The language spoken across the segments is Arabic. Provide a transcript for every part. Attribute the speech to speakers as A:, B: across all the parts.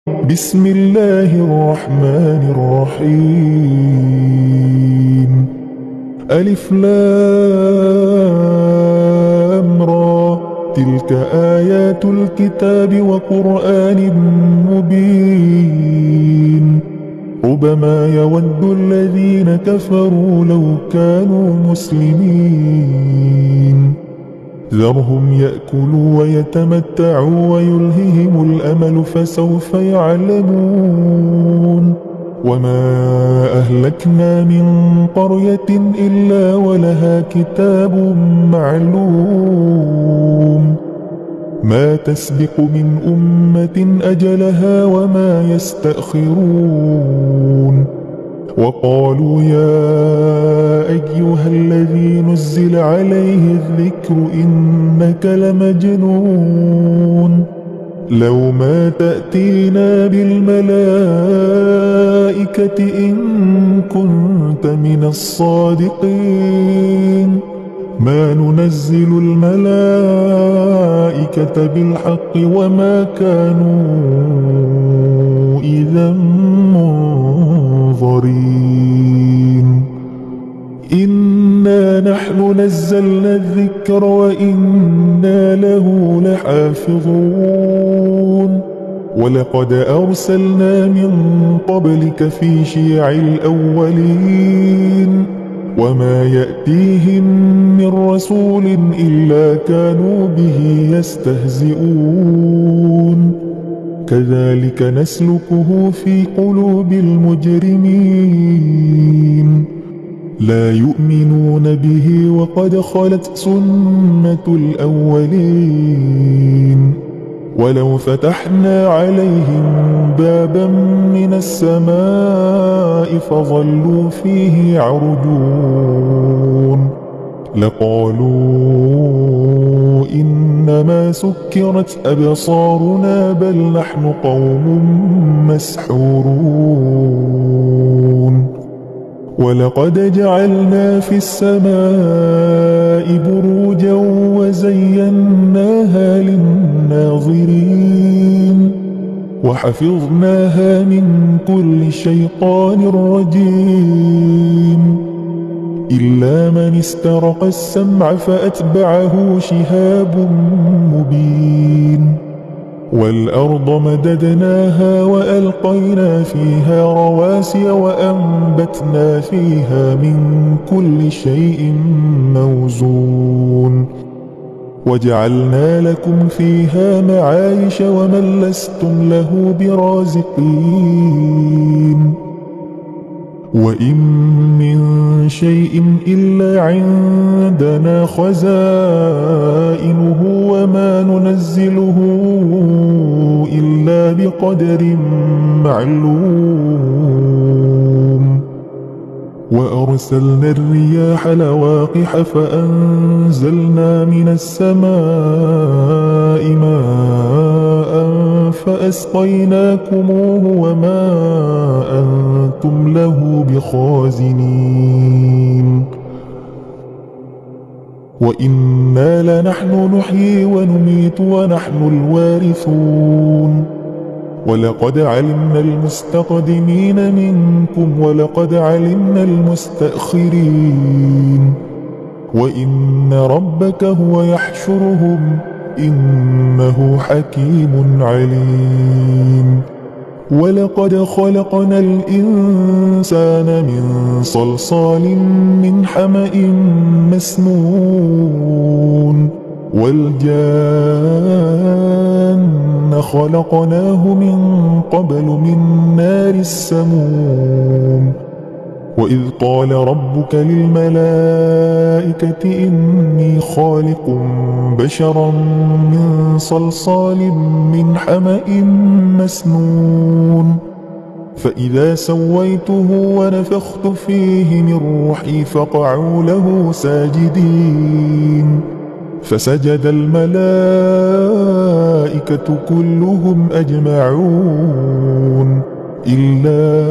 A: بسم الله الرحمن الرحيم. ألف لام را، تلك آيات الكتاب وقرآن مبين. ربما يود الذين كفروا لو كانوا مسلمين. ذرهم يأكلوا ويتمتعوا ويلههم الأمل فسوف يعلمون. وما أهلكنا من قرية إلا ولها كتاب معلوم. ما تسبق من أمة أجلها وما يستأخرون. وقالوا يا أيها الذي نزل عليه الذكر إنك لمجنون. لو ما تأتينا بالملائكة إن كنت من الصادقين. ما ننزل الملائكة بالحق وما كانوا إذا منظرين. إنا نحن نزلنا الذكر وإنا له لحافظون. ولقد أرسلنا من قبلك في شيع الأولين. وما يأتيهم من رسول إلا كانوا به يستهزئون. كذلك نسلكه في قلوب المجرمين. لا يؤمنون به وقد خلت سنة الأولين. ولو فتحنا عليهم بابا من السماء فظلوا فيه يعرجون لقالوا إنما سكرت أبصارنا بل نحن قوم مسحورون. ولقد جعلنا في السماء بروجا وزيناها للناظرين. وحفظناها من كل شيطان رجيم. إلا من استرق السمع فأتبعه شهاب مبين. والأرض مددناها وألقينا فيها رواسي وأنبتنا فيها من كل شيء موزون. وجعلنا لكم فيها معايش ومن لستم له برازقين. وإن من شيء إلا عندنا خزائنه وما ننزله إلا بقدر معلوم. وأرسلنا الرياح لواقح فأنزلنا من السماء ماء فأسقيناكموه وما أنتم له بخازنين. وإنا لنحن نحيي ونميت ونحن الوارثون. ولقد علمنا المستقدمين منكم ولقد علمنا المستأخرين. وإن ربك هو يحشرهم إنه حكيم عليم. ولقد خلقنا الإنسان من صلصال من حمأ مسنون. والجان خلقناه من قبل من نار السموم. وإذ قال ربك للملائكة إني خالق بشرا من صلصال من حمأ مسنون. فإذا سويته ونفخت فيه من روحي فقعوا له ساجدين. فسجد الملائكة كلهم أجمعون إلا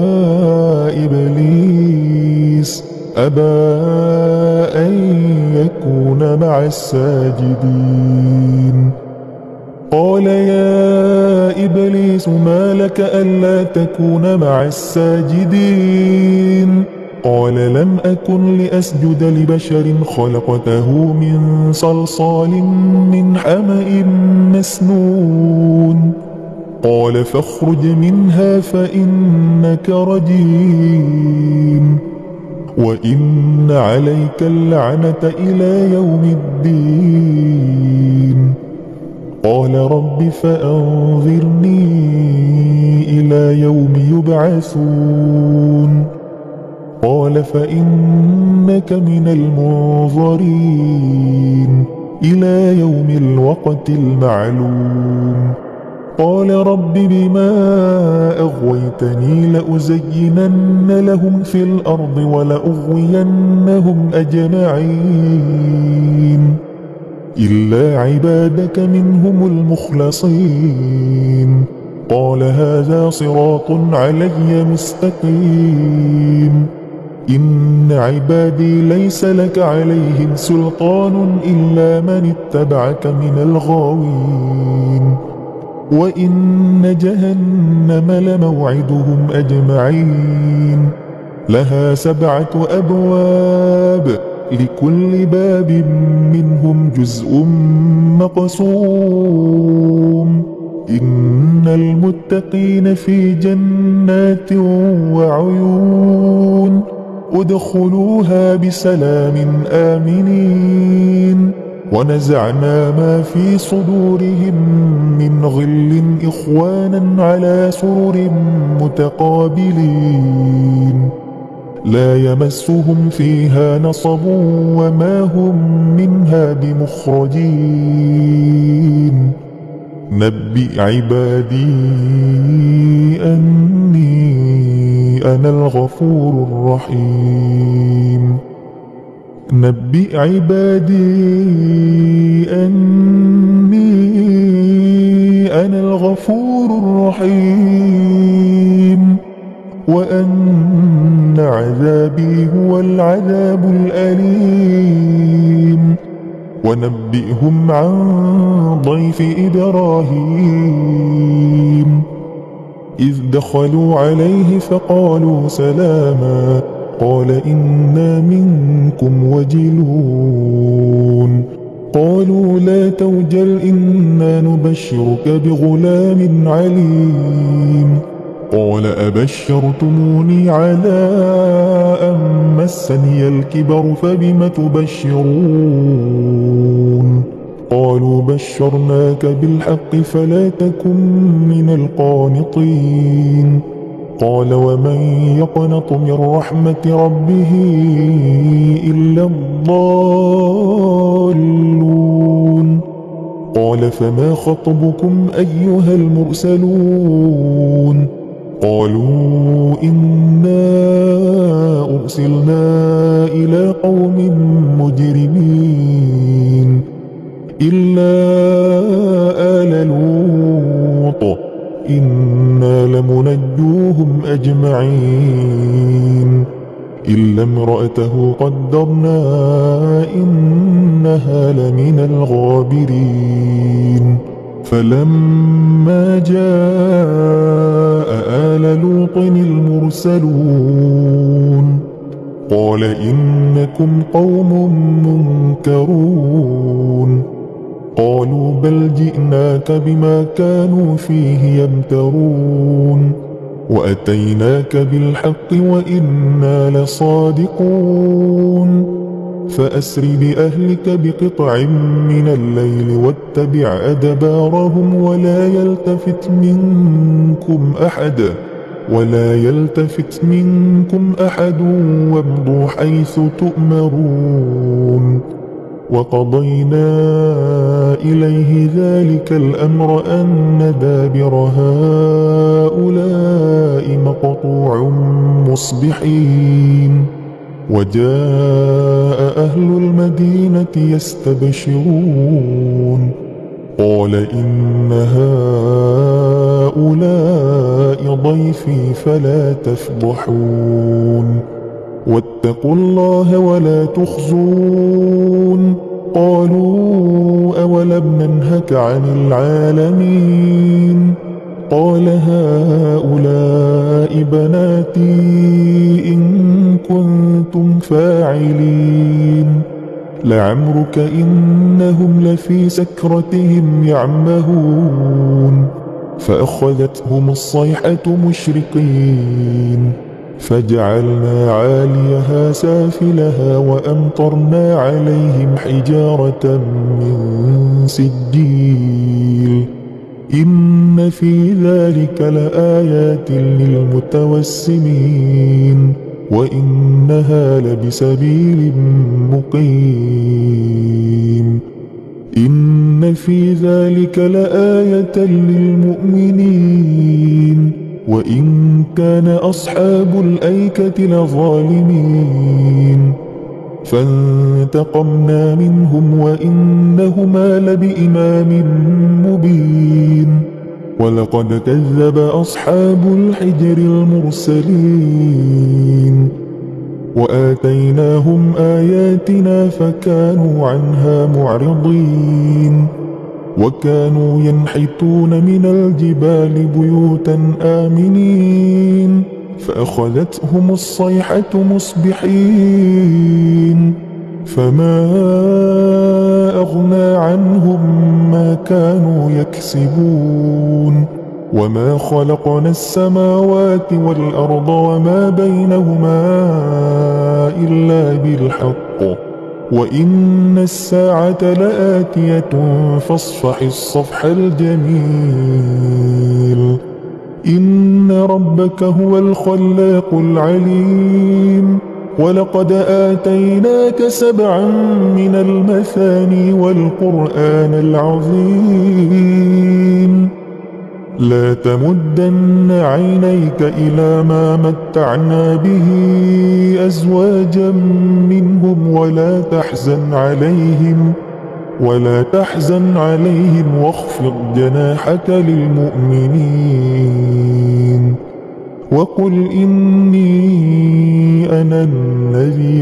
A: إبليس أبى أن يكون مع الساجدين. قال يا إبليس ما لك ألا تكون مع الساجدين؟ قال لم أكن لأسجد لبشر خلقته من صلصال من حمأ مسنون. قال فاخرج منها فإنك رجيم وإن عليك اللعنة إلى يوم الدين. قال رب فأنظرني إلى يوم يبعثون. قال فإنك من المنظرين إلى يوم الوقت المعلوم. قال رب بما أغويتني لأزينن لهم في الأرض ولأغوينهم أجمعين إلا عبادك منهم المخلصين. قال هذا صراط علي مستقيم. إن عبادي ليس لك عليهم سلطان إلا من اتبعك من الغاوين. وإن جهنم لموعدهم أجمعين لها 7 أبواب لكل باب منهم جزء مقسوم. إن المتقين في جنات وعيون ادخلوها بسلام آمنين. ونزعنا ما في صدورهم من غل إخوانا على سرر متقابلين لا يمسهم فيها نصب وما هم منها بمخرجين. نبئ عبادي أني أنا الغفور الرحيم. نبئ عبادي أني أنا الغفور الرحيم وأن عذابي هو العذاب الأليم. ونبئهم عن ضيف إبراهيم إذ دخلوا عليه فقالوا سلاما قال إنا منكم وجلون. قالوا لا توجل إنا نبشرك بغلام عليم. قال أبشرتموني على أن مسني الكبر فبم تبشرون؟ قالوا بشرناك بالحق فلا تكن من القانطين. قال ومن يقنط من رحمة ربه إلا الضالون. قال فما خطبكم أيها المرسلون؟ قالوا إنا أرسلنا إلى قوم مجرمين إلا آل لوط إنا لمنجوهم أجمعين إلا امرأته قدرنا إنها لمن الغابرين. فلما جاء آل لوط المرسلون قال إنكم قوم منكرون. قالوا بل جئناك بما كانوا فيه يمترون وأتيناك بالحق وإنا لصادقون. فأسر بأهلك بقطع من الليل واتبع أدبارهم ولا يلتفت منكم أحد وامضوا حيث تؤمرون. وقضينا إليه ذلك الأمر أن دابر هؤلاء مقطوع مصبحين. وجاء أهل المدينة يستبشرون قال إن هؤلاء ضيفي فلا تفضحون واتقوا الله ولا تخزون قالوا أولم ننهك عن العالمين قال هؤلاء بناتي إن كنتم فاعلين لعمرك إنهم لفي سكرتهم يعمهون فأخذتهم الصيحة مشرقين فجعلنا عاليها سافلها وأمطرنا عليهم حجارة من سجيل إن في ذلك لآيات للمتوسمين وإنها لبسبيل مقيم إن في ذلك لآية للمؤمنين وإن كان أصحاب الأيكة لظالمين فانتقمنا منهم وإنهما لبإمام مبين ولقد كذب أصحاب الحجر المرسلين وآتيناهم آياتنا فكانوا عنها معرضين وكانوا ينحتون من الجبال بيوتا آمنين فأخذتهم الصيحة مصبحين فما أغنى عنهم ما كانوا يكسبون وما خلقنا السماوات والأرض وما بينهما إلا بالحق وإن الساعة لآتية فاصفح الصفح الجميل إن ربك هو الخلاق العليم ولقد آتيناك 7 من المثاني والقرآن العظيم لا تمدن عينيك إلى ما متعنا به أزواجا منهم ولا تحزن عليهم واخفض جناحك للمؤمنين وقل إني أنا النذير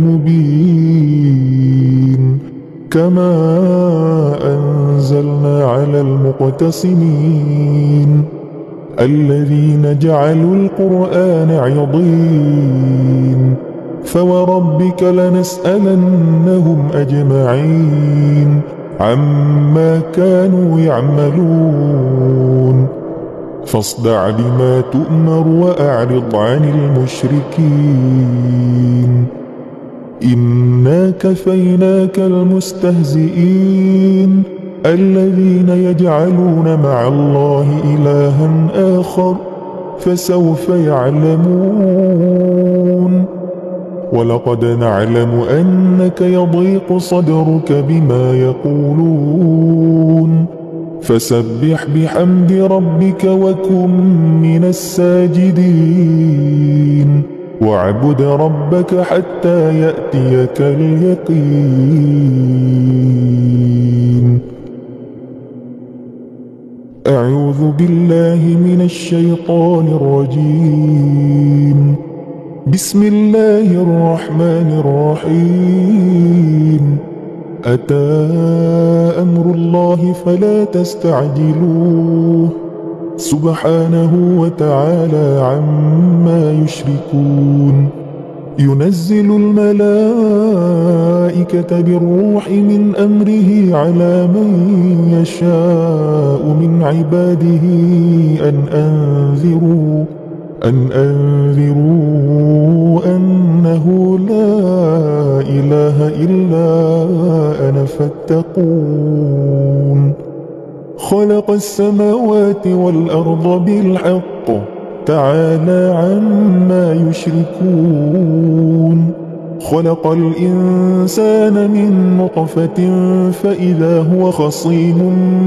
A: المبين كما أنزلنا على المقتسمين الذين جعلوا القرآن عضين فوربك لنسألنهم أجمعين عما كانوا يعملون فاصدع بما تؤمر وأعرض عن المشركين إنا كفيناك المستهزئين الذين يجعلون مع الله إلها آخر فسوف يعلمون ولقد نعلم أنك يضيق صدرك بما يقولون فسبح بحمد ربك وكن من الساجدين واعبد ربك حتى يأتيك اليقين أعوذ بالله من الشيطان الرجيم بسم الله الرحمن الرحيم أتى أمر الله فلا تستعجلوه سبحانه وتعالى عما يشركون ينزل الملائكة بالروح من أمره على من يشاء من عباده أن أنذروا أنه لا إله إلا أنا فاتقون خلق السماوات والأرض بالحق تعالى عما يشركون خلق الإنسان من نطفة فإذا هو خصيم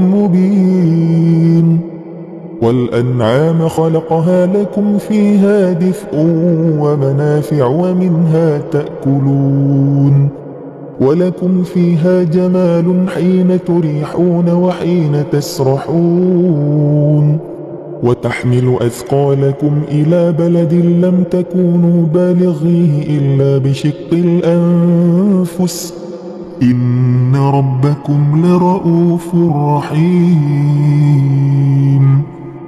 A: مبين والأنعام خلقها لكم فيها دفء ومنافع ومنها تأكلون ولكم فيها جمال حين تريحون وحين تسرحون وتحمل أثقالكم إلى بلد لم تكونوا بالغيه إلا بشق الأنفس إن ربكم لرؤوف رحيم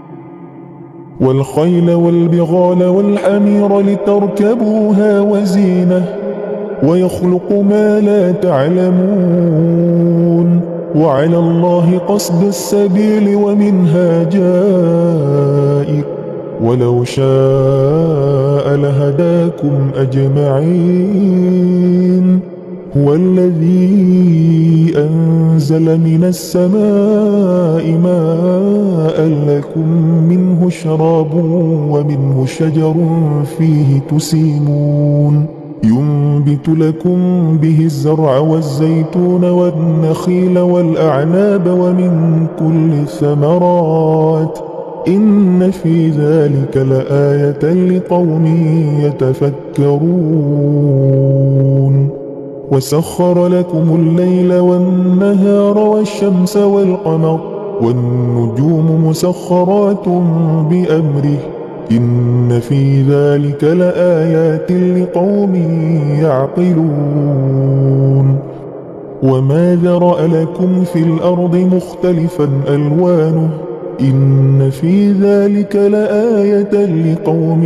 A: والخيل والبغال والحمير لتركبوها وزينة ويخلق ما لا تعلمون وعلى الله قصد السبيل ومنها جائر ولو شاء لهداكم أجمعين هو الذي أنزل من السماء ماء لكم منه شراب ومنه شجر فيه تسيمون ينبت لكم به الزرع والزيتون والنخيل والأعناب ومن كل الثمرات إن في ذلك لآية لقوم يتفكرون وسخر لكم الليل والنهار والشمس والقمر والنجوم مسخرات بأمره إن في ذلك لآيات لقوم يعقلون وما ذرأ لكم في الأرض مختلفا ألوانه إن في ذلك لآية لقوم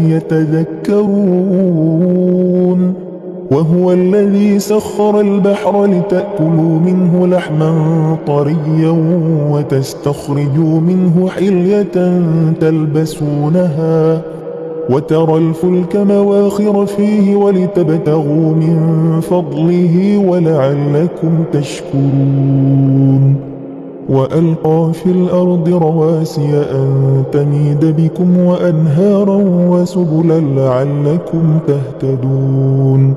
A: يتذكرون وهو الذي سخر البحر لتأكلوا منه لحما طريا وتستخرجوا منه حلية تلبسونها وترى الفلك مواخر فيه ولتبتغوا من فضله ولعلكم تشكرون وألقى في الأرض رواسي أن تميد بكم وأنهارا وسبلا لعلكم تهتدون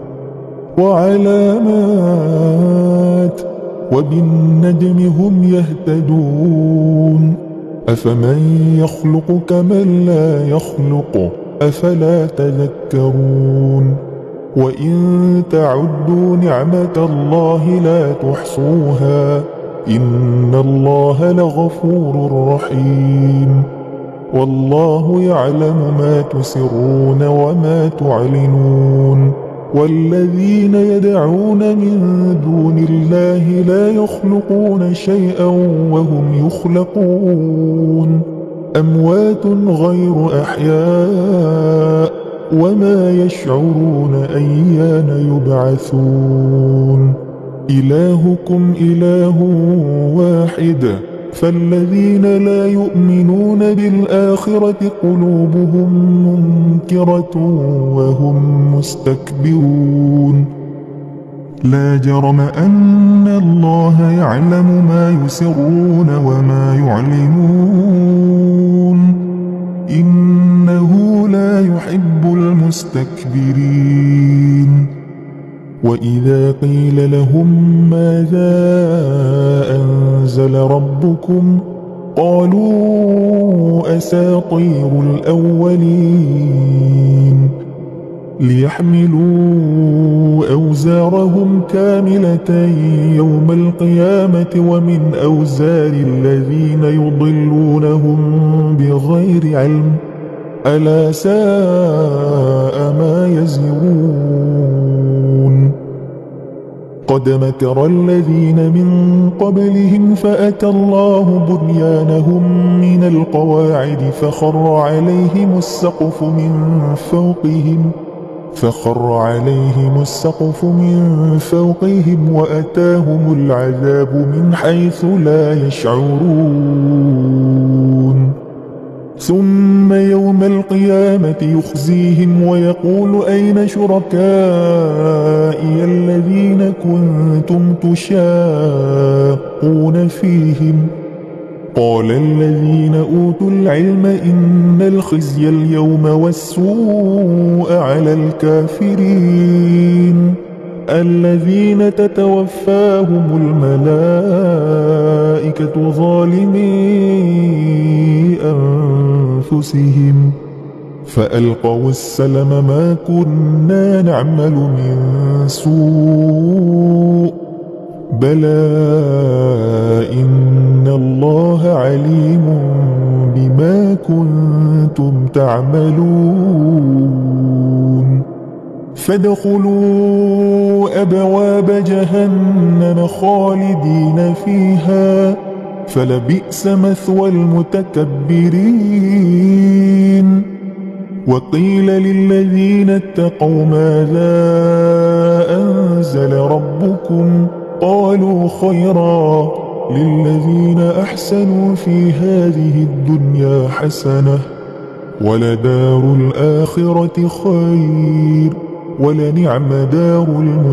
A: وعلامات وبالنجم هم يهتدون أفمن يخلق كمن لا يخلق أفلا تذكرون وإن تعدوا نعمة الله لا تحصوها إن الله لغفور رحيم والله يعلم ما تسرون وما تعلنون والذين يدعون من دون الله لا يخلقون شيئا وهم يخلقون أموات غير أحياء وما يشعرون أيان يبعثون إلهكم إله واحد فالذين لا يؤمنون بالآخرة قلوبهم منكرة وهم مستكبرون لا جرم أن الله يعلم ما يسرون وما يعلنون إنه لا يحب المستكبرين وإذا قيل لهم ماذا أنزل ربكم قالوا أساطير الأولين ليحملوا أوزارهم كاملة يوم القيامة ومن أوزار الذين يضلونهم بغير علم ألا ساء ما يزرون قد مكر الذين من قبلهم فأتى الله بنيانهم من القواعد فخر عليهم السقف من فوقهم وأتاهم العذاب من حيث لا يشعرون ثم يوم القيامة يخزيهم ويقول أين شركائي الذين كنتم تشاقون فيهم قال الذين أوتوا العلم إن الخزي اليوم والسوء على الكافرين الذين تتوفاهم الملائكة ظالمي أنفسهم فألقوا السلم ما كنا نعمل من سوء بلى إن الله عليم بما كنتم تعملون فادخلوا أبواب جهنم خالدين فيها فلبئس مثوى المتكبرين. وقيل للذين اتقوا ماذا أنزل ربكم قالوا خيرا للذين أحسنوا في هذه الدنيا حسنة ولدار الآخرة خير ولنعم دار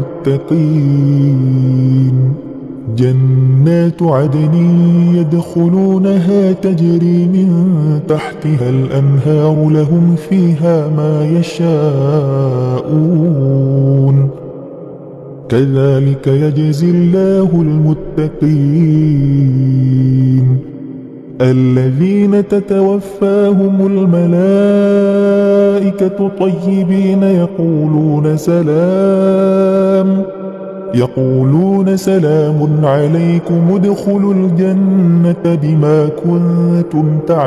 A: المتقين. جنات عدن يدخلونها تجري من تحتها الأنهار لهم فيها ما يشاءون كذلك يجزي الله المتقين. الذين تتوفاهم الملائكة طيبين يقولون سلام عليكم ادخلوا الجنة بما كنتم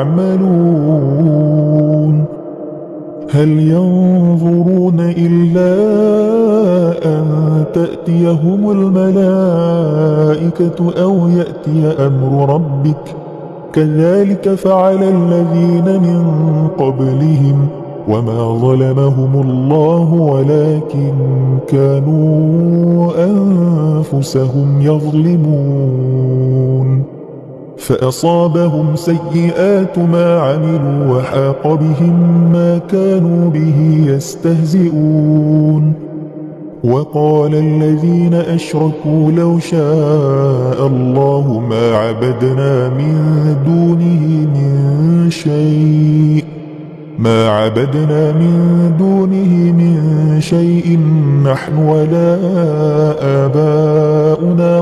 A: تعملون. هل ينظرون إلا أن تأتيهم الملائكة أو يأتي أمر ربك كذلك فعل الذين من قبلهم وما ظلمهم الله ولكن كانوا أنفسهم يظلمون. فأصابهم سيئات ما عملوا وحاق بهم ما كانوا به يستهزئون. وقال الذين أشركوا لو شاء الله ما عبدنا من دونه من شيء نحن ولا آباؤنا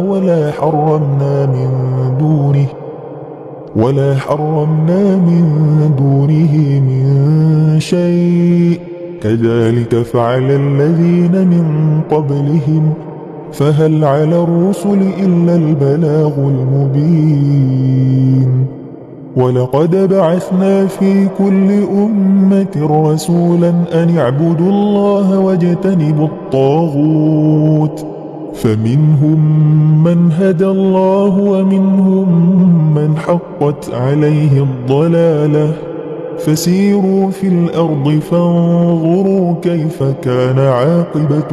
A: ولا حرمنا من دونه من شيء كذلك فعل الذين من قبلهم فهل على الرسل إلا البلاغ المبين. ولقد بعثنا في كل أمة رسولا أن اعبدوا الله واجتنبوا الطاغوت فمنهم من هدى الله ومنهم من حقت عليه الضلالة فسيروا في الأرض فانظروا كيف كان عاقبة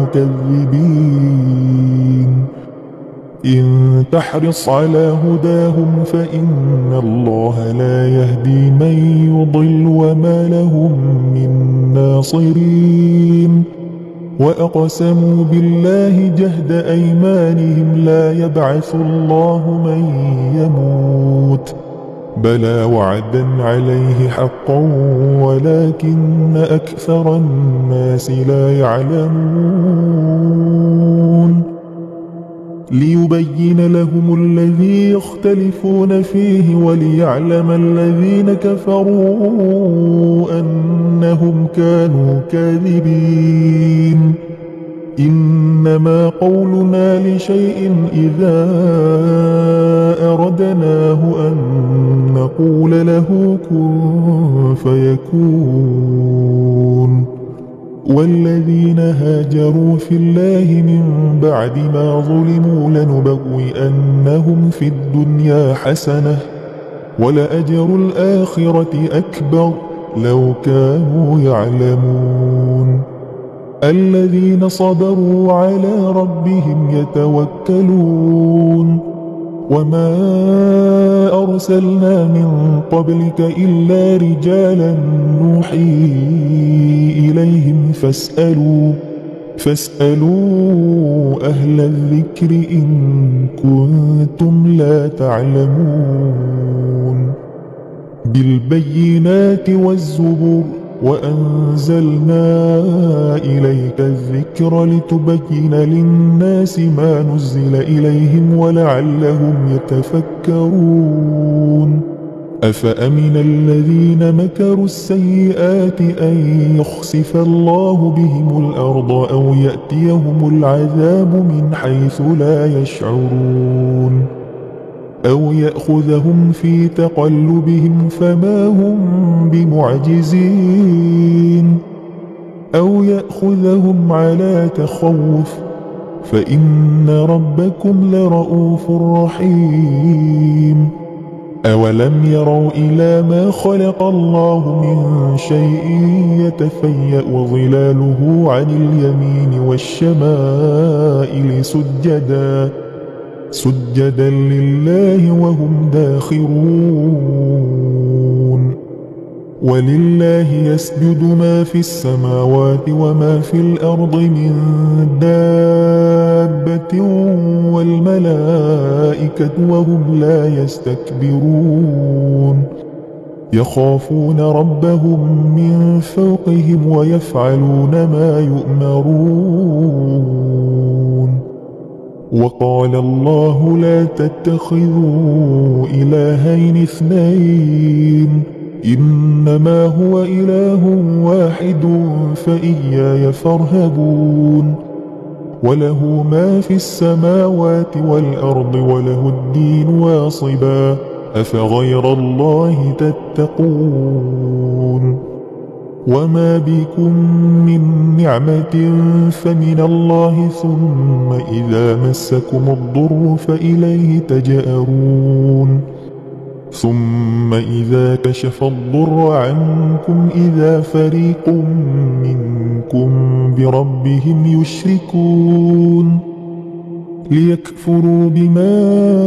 A: المكذبين. إن تحرص على هداهم فإن الله لا يهدي من يضل وما لهم من ناصرين. وأقسموا بالله جهد أيمانهم لا يبعث الله من يموت بلى وعدا عليه حقا ولكن أكثر الناس لا يعلمون. ليبين لهم الذي يختلفون فيه وليعلم الذين كفروا أنهم كانوا كاذبين. إنما قولنا لشيء إذا أردناه أن نقول له كن فيكون. والذين هاجروا في الله من بعد ما ظلموا لنبوئنهم في الدنيا حسنة ولأجر الآخرة أكبر لو كانوا يعلمون. الذين صبروا على ربهم يتوكلون. وما أرسلنا من قبلك إلا رجالا نوحي إليهم فاسألوا أهل الذكر إن كنتم لا تعلمون. بالبينات والزبر وأنزلنا إليك الذكر لتبين للناس ما نزل إليهم ولعلهم يتفكرون. أفأمن الذين مكروا السيئات أن يخسف الله بهم الأرض أو يأتيهم العذاب من حيث لا يشعرون أو يأخذهم في تقلبهم فما هم بمعجزين. أو يأخذهم على تخوف فإن ربكم لرؤوف رحيم. أولم يروا إلى ما خلق الله من شيء يتفيأ ظلاله عن اليمين والشمائل سجدا لله وهم داخرون. ولله يسجد ما في السماوات وما في الأرض من دابة والملائكة وهم لا يستكبرون يخافون ربهم من فوقهم ويفعلون ما يؤمرون. وقال الله لا تتخذوا إلهين اثنين إنما هو إله واحد فإياي فارهبون. وله ما في السماوات والأرض وله الدين واصبا أفغير الله تتقون. وما بكم من نعمة فمن الله ثم إذا مسكم الضر فإليه تجأرون. ثم إذا كشف الضر عنكم إذا فريق منكم بربهم يشركون ليكفروا بما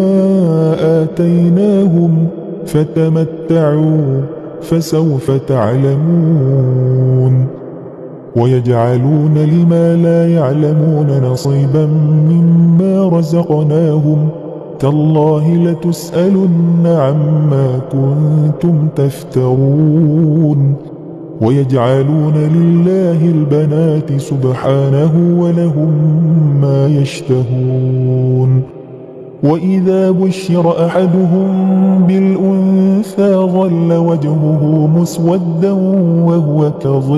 A: آتيناهم فتمتعوا فسوف تعلمون. ويجعلون لما لا يعلمون نصيبا مما رزقناهم تالله لتسألن عما كنتم تفترون. ويجعلون لله البنات سبحانه ولهم ما يشتهون. وإذا بشر أحدهم بالأنثى ظل وجهه مسودا وهو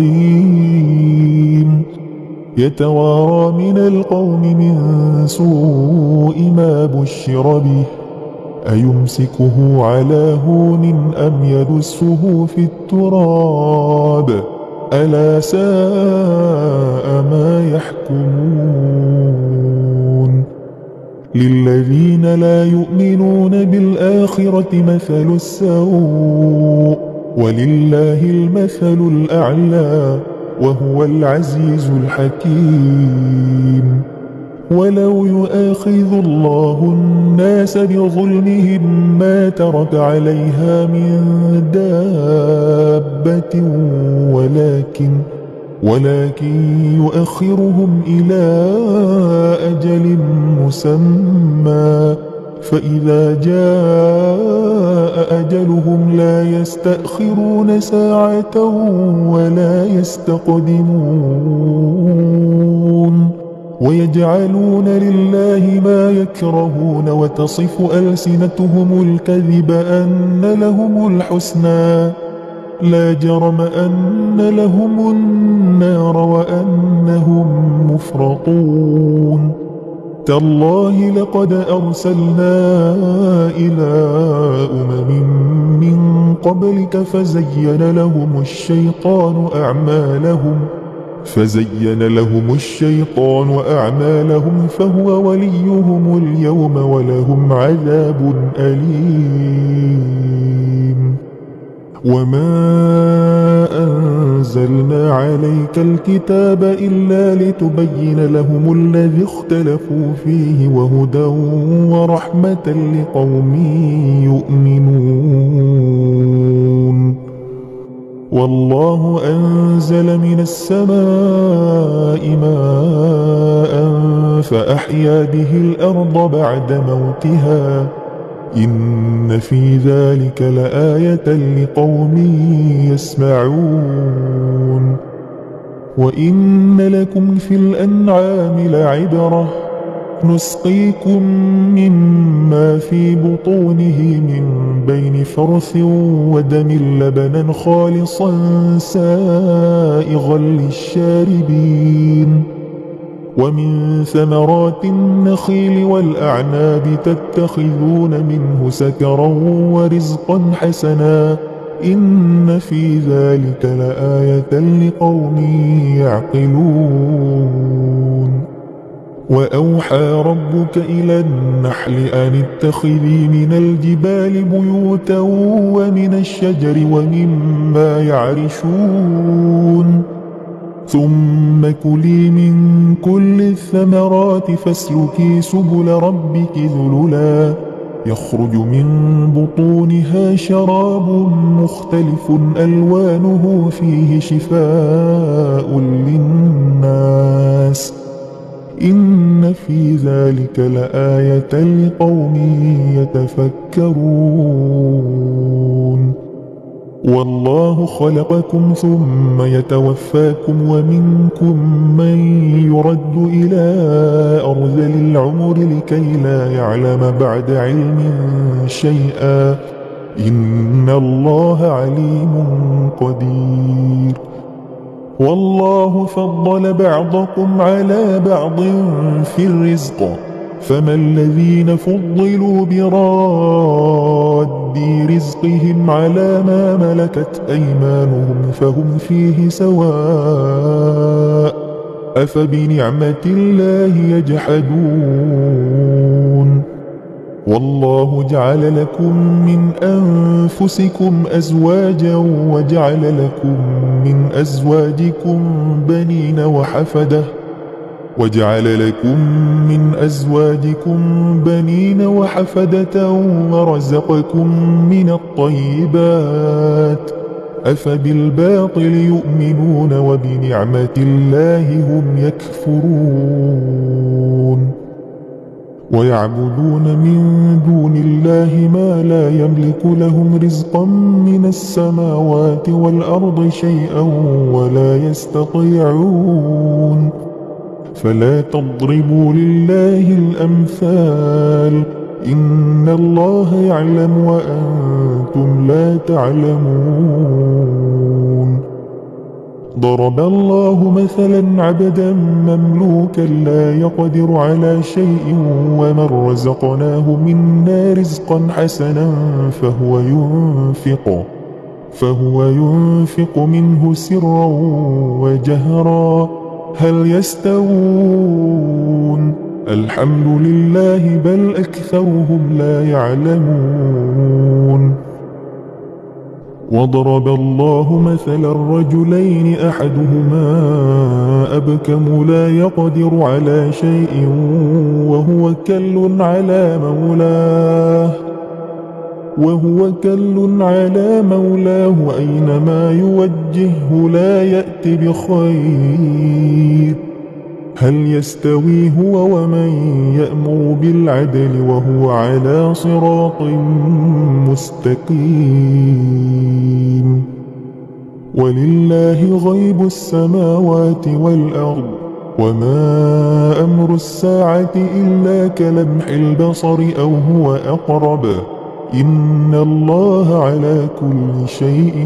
A: كظيم يتوارى من القوم من سوء ما بشر به أيمسكه على هون أم يدسه في التراب ألا ساء ما يحكمون. للذين لا يؤمنون بالآخرة مثل السوء ولله المثل الأعلى وهو العزيز الحكيم. ولو يؤاخذ الله الناس بظلمهم ما ترك عليها من دابة ولكن يؤخرهم إلى أجل مسمى فإذا جاء أجلهم لا يستأخرون ساعة ولا يستقدمون. ويجعلون لله ما يكرهون وتصف ألسنتهم الكذب أن لهم الحسنى لا جرم أن لهم النار وأنهم مفرطون. تالله لقد أرسلنا إلى من قبلك فزين لهم الشيطان أعمالهم فهو وليهم اليوم ولهم عذاب أليم. وما أنزلنا عليك الكتاب إلا لتبين لهم الذي اختلفوا فيه وهدى ورحمة لقوم يؤمنون. والله أنزل من السماء ماء فأحيا به الأرض بعد موتها إن في ذلك لآية لقوم يسمعون. وإن لكم في الأنعام لعبرة نسقيكم مما في بطونه من بين فرث ودم لبنا خالصا سائغا للشاربين. ومن ثمرات النخيل والأعناب تتخذون منه سكرا ورزقا حسنا إن في ذلك لآية لقوم يعقلون وأوحى ربك إلى النحل أن اتخذي من الجبال بيوتا ومن الشجر ومما يعرشون ثم كلي من كل الثمرات فاسلكي سبل ربك ذللا يخرج من بطونها شراب مختلف ألوانه فيه شفاء للناس إن في ذلك لآية لقوم يتفكرون والله خلقكم ثم يتوفاكم ومنكم من يرد إلى أرذل العمر لكي لا يعلم بعد علم شيئا إن الله عليم قدير والله فضل بعضكم على بعض في الرزق فما الذين فضلوا براد رزقهم على ما ملكت أيمانهم فهم فيه سواء أفبنعمة الله يجحدون والله جعل لكم من أنفسكم أزواجا وجعل لكم من أزواجكم بنين وحفدة ورزقكم من الطيبات أفبالباطل يؤمنون وبنعمة الله هم يكفرون ويعبدون من دون الله ما لا يملك لهم رزقا من السماوات والأرض شيئا ولا يستطيعون فلا تضربوا لله الأمثال إن الله يعلم وأنتم لا تعلمون ضرب الله مثلا عبدا مملوكا لا يقدر على شيء ومن رزقناه منا رزقا حسنا فهو ينفق منه سرا وجهرا هل يستوون الحمد لله بل أكثرهم لا يعلمون وضرب الله مثلا رجلين أحدهما أبكم لا يقدر على شيء وهو كل على مولاه أينما يوجهه لا يأت بخير هل يستوي هو ومن يأمر بالعدل وهو على صراط مستقيم ولله غيب السماوات والأرض وما أمر الساعة إلا كلمح البصر أو هو أقرب إن الله على كل شيء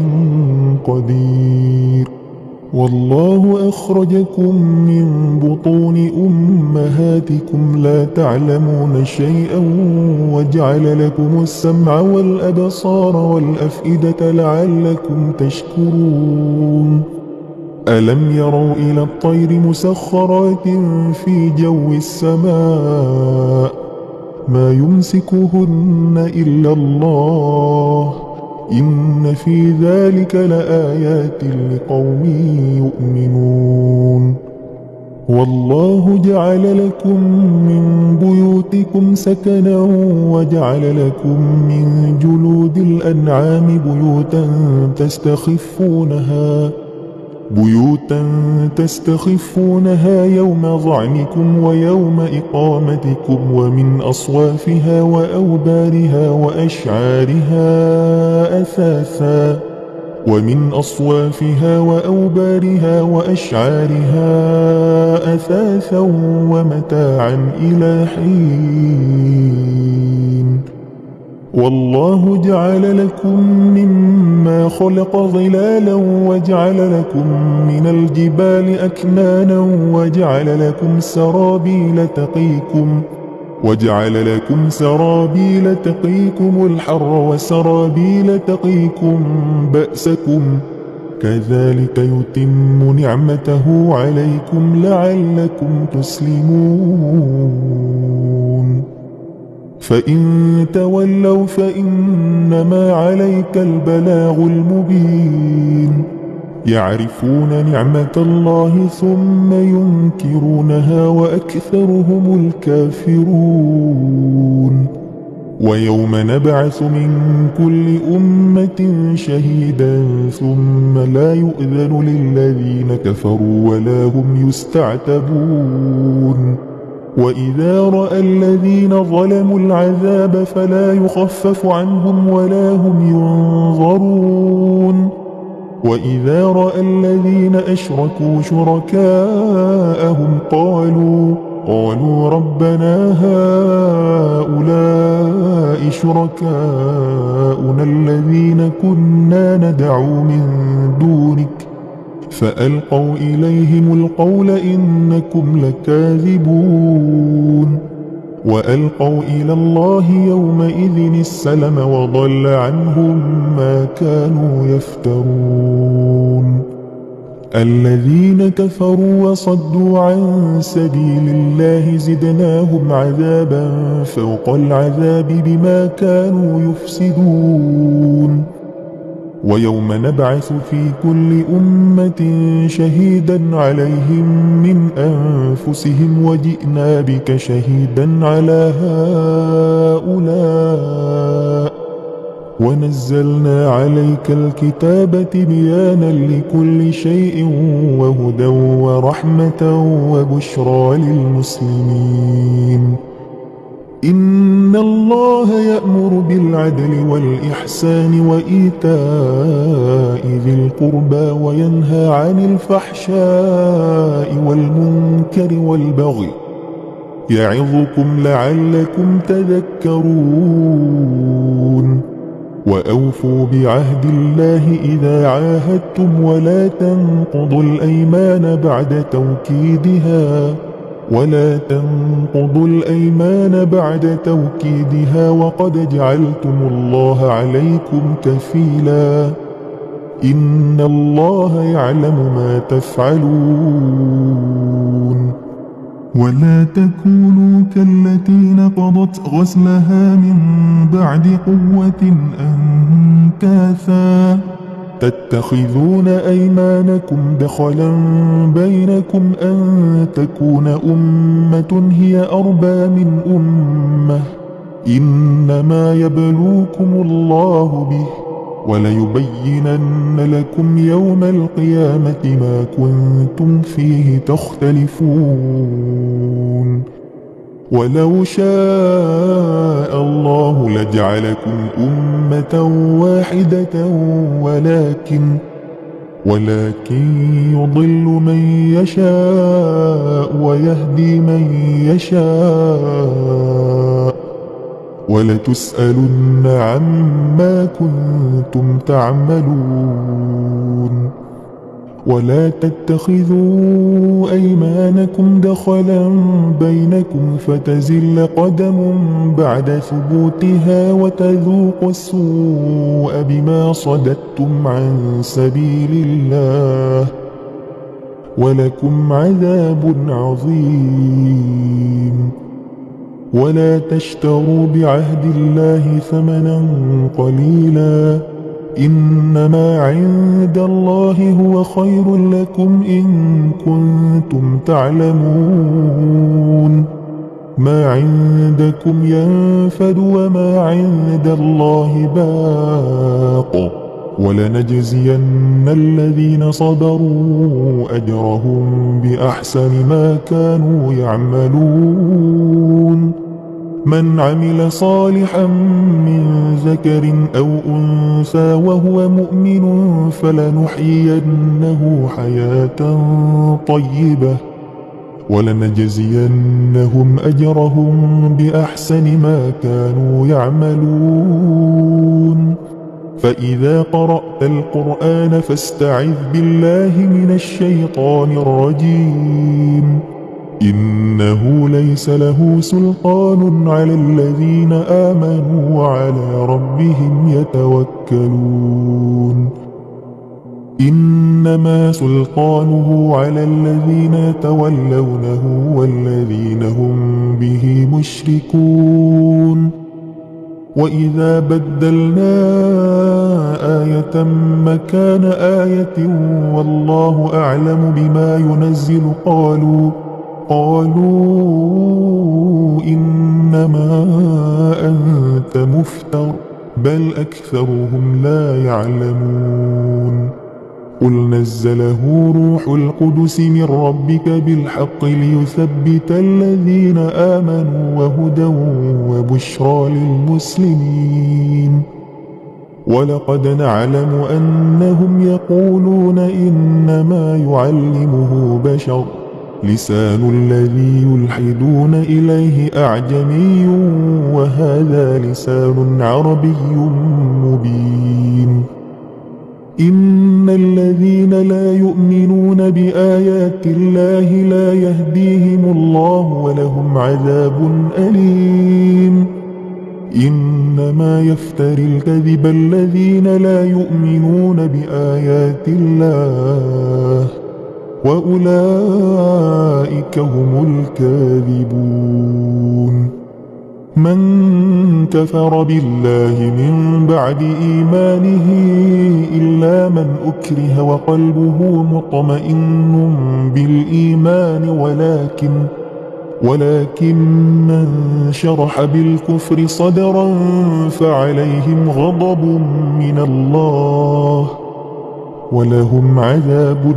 A: قدير والله أخرجكم من بطون أمهاتكم لا تعلمون شيئا وجعل لكم السمع والأبصار والأفئدة لعلكم تشكرون ألم يروا إلى الطير مسخرات في جو السماء ما يمسكهن إلا الله إن في ذلك لآيات لقوم يؤمنون والله جعل لكم من بيوتكم سكنا وجعل لكم من جلود الأنعام بيوتا تستخفونها يوم ظعنكم ويوم إقامتكم ومن أصوافها وأوبارها وأشعارها أثاثا ومتاعا إلى حين والله جعل لكم مما خلق ظلالا وجعل لكم من الجبال أكنانا وجعل لكم سرابيل وجعل لكم سرابيل تقيكم الحر وسرابيل تقيكم بأسكم كذلك يتم نعمته عليكم لعلكم تسلمون فإن تولوا فإنما عليك البلاغ المبين يعرفون نعمة الله ثم ينكرونها وأكثرهم الكافرون ويوم نبعث من كل أمة شهيدا ثم لا يؤذن للذين كفروا ولا هم يستعتبون وإذا رأى الذين ظلموا العذاب فلا يخفف عنهم ولا هم ينظرون وإذا رأى الذين أشركوا شركاءهم قالوا ربنا هؤلاء شركاؤنا الذين كنا ندعو من دونك فألقوا إليهم القول إنكم لكاذبون وألقوا إلى الله يومئذ السلم وضل عنهم ما كانوا يفترون الذين كفروا وصدوا عن سبيل الله زدناهم عذابا فوق العذاب بما كانوا يفسدون ويوم نبعث في كل أمة شهيدا عليهم من أنفسهم وجئنا بك شهيدا على هؤلاء ونزلنا عليك الكتاب تبيانا لكل شيء وهدى ورحمة وبشرى للمسلمين إن الله يأمر بالعدل والإحسان وإيتاء ذي القربى وينهى عن الفحشاء والمنكر والبغي يعظكم لعلكم تذكرون وأوفوا بعهد الله إذا عاهدتم ولا تنقضوا الأيمان بعد توكيدها وقد جعلتم الله عليكم كفيلا إن الله يعلم ما تفعلون ولا تكونوا كالتي نقضت غزلها من بعد قوة أنكاثا تتخذون أيمانكم دخلا بينكم أن تكون أمة هي أربى من أمة إنما يبلوكم الله به وليبينن لكم يوم القيامة ما كنتم فيه تختلفون ولو شاء الله لجعلكم أمة واحدة ولكن يضل من يشاء ويهدي من يشاء ولتسألن عما كنتم تعملون ولا تتخذوا أيمانكم دخلا بينكم فتزل قدم بعد ثبوتها وتذوقوا السوء بما صددتم عن سبيل الله ولكم عذاب عظيم ولا تشتروا بعهد الله ثمنا قليلا إنما عند الله هو خير لكم إن كنتم تعلمون ما عندكم ينفد وما عند الله باق ولنجزين الذين صبروا أجرهم بأحسن ما كانوا يعملون من عمل صالحا من ذكر أو أنثى وهو مؤمن فلنحيينه حياة طيبة ولنجزينهم أجرهم بأحسن ما كانوا يعملون فإذا قرأت القرآن فاستعذ بالله من الشيطان الرجيم إنه ليس له سلطان على الذين آمنوا وعلى ربهم يتوكلون إنما سلطانه على الذين يتولونه والذين هم به مشركون وإذا بدلنا آية مكان آية والله أعلم بما ينزل قالوا إنما أنت مفتر بل أكثرهم لا يعلمون قل نزله روح القدس من ربك بالحق ليثبت الذين آمنوا وهدى وبشرى للمسلمين ولقد نعلم أنهم يقولون إنما يعلمه بشر لسان الذي يلحدون إليه أعجمي وهذا لسان عربي مبين إن الذين لا يؤمنون بآيات الله لا يهديهم الله ولهم عذاب أليم إنما يفتري الكذب الذين لا يؤمنون بآيات الله وأولئك هم الكاذبون من كفر بالله من بعد إيمانه إلا من أكره وقلبه مطمئن بالإيمان ولكن من شرح بالكفر صدرا فعليهم غضب من الله ولهم عذاب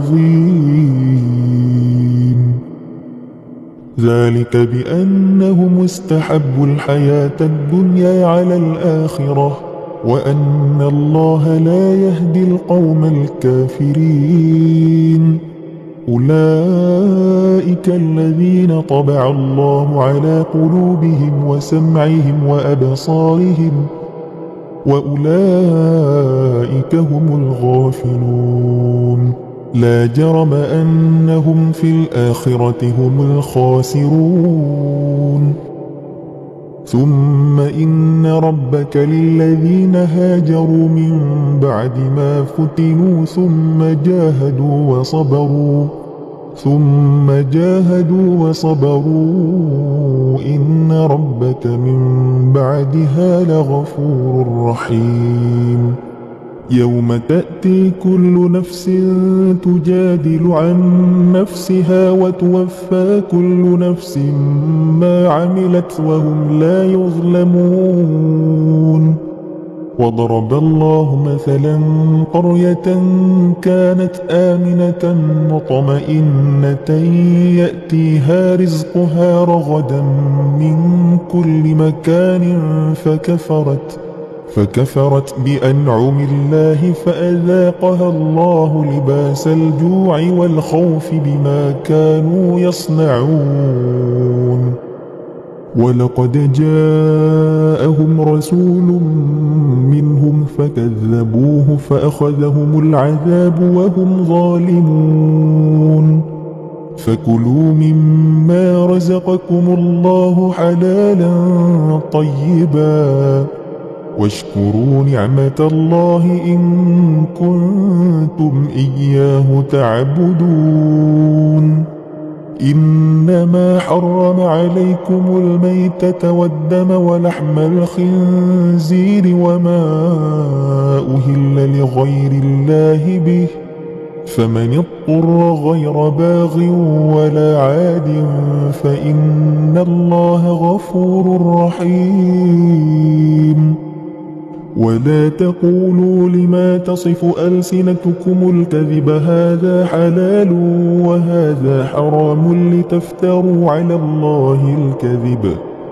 A: عظيم ذلك بأنهم استحبوا الحياة الدنيا على الآخرة وأن الله لا يهدي القوم الكافرين أولئك الذين طبع الله على قلوبهم وسمعهم وأبصارهم وأولئك هم الغافلون لا جرم أنهم في الآخرة هم الخاسرون ثم إن ربك للذين هاجروا من بعد ما فتنوا ثم جاهدوا وصبروا إن ربك من بعدها لغفور رحيم يوم تأتي كل نفس تجادل عن نفسها وتوفى كل نفس ما عملت وهم لا يظلمون وضرب الله مثلا قرية كانت آمنة مطمئنة يأتيها رزقها رغدا من كل مكان فكفرت بأنعم الله فأذاقها الله لباس الجوع والخوف بما كانوا يصنعون ولقد جاءهم رسول منهم فكذبوه فأخذهم العذاب وهم ظالمون فكلوا مما رزقكم الله حلالا طيبا واشكروا نعمة الله إن كنتم إياه تعبدون إنما حرم عليكم الميتة والدم ولحم الخنزير وما أهل لغير الله به فمن اضطر غير باغ ولا عاد فإن الله غفور رحيم ولا تقولوا لما تصف ألسنتكم الكذب هذا حلال وهذا حرام لتفتروا على الله الكذب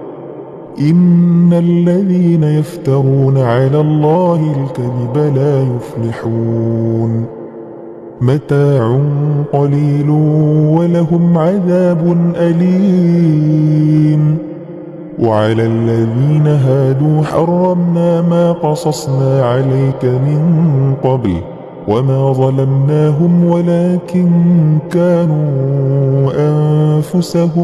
A: إن الذين يفترون على الله الكذب لا يفلحون متاع قليل ولهم عذاب أليم وعلى الذين هادوا حرمنا ما قصصنا عليك من قبل وما ظلمناهم ولكن كانوا أنفسهم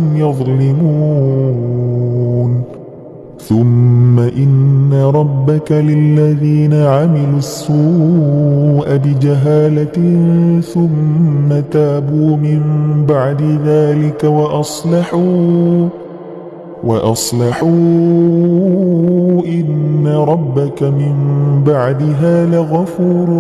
A: يظلمون ثم إن ربك للذين عملوا السوء بجهالة ثم تابوا من بعد ذلك وأصلحوا إن ربك من بعدها لغفور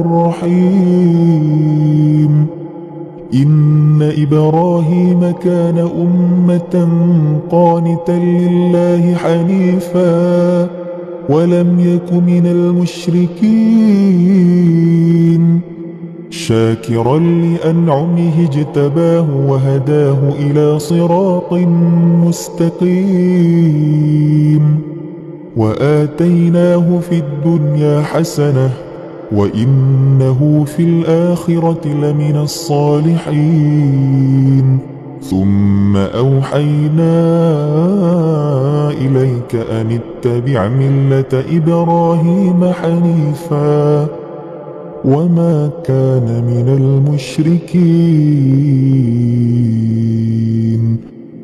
A: رحيم إن إبراهيم كان أمة قانتا لله حنيفا ولم يك من المشركين شاكرا لأنعمه اجتباه وهداه إلى صراط مستقيم وآتيناه في الدنيا حسنة وإنه في الآخرة لمن الصالحين ثم أوحينا إليك أن اتبع ملة إبراهيم حنيفا وما كان من المشركين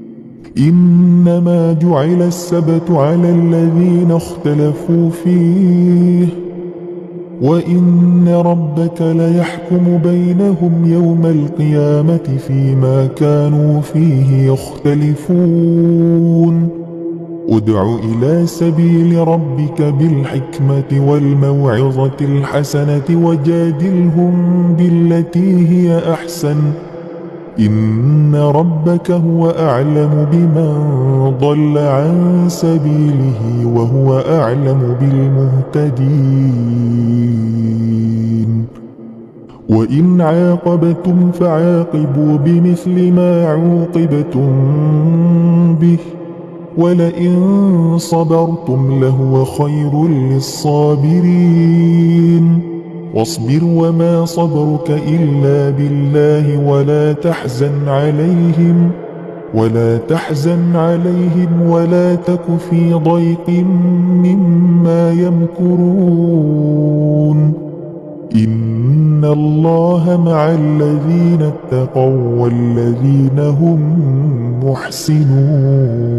A: إنما جعل السبت على الذين اختلفوا فيه وإن ربك ليحكم بينهم يوم القيامة فيما كانوا فيه يختلفون ادع إلى سبيل ربك بالحكمة والموعظة الحسنة وجادلهم بالتي هي أحسن إن ربك هو أعلم بمن ضل عن سبيله وهو أعلم بالمهتدين وإن عاقبتم فعاقبوا بمثل ما عوقبتم به ولئن صبرتم لهو خير للصابرين واصبر وما صبرك إلا بالله ولا تحزن عليهم ولا تك في ضيق مما يمكرون إن الله مع الذين اتقوا والذين هم محسنون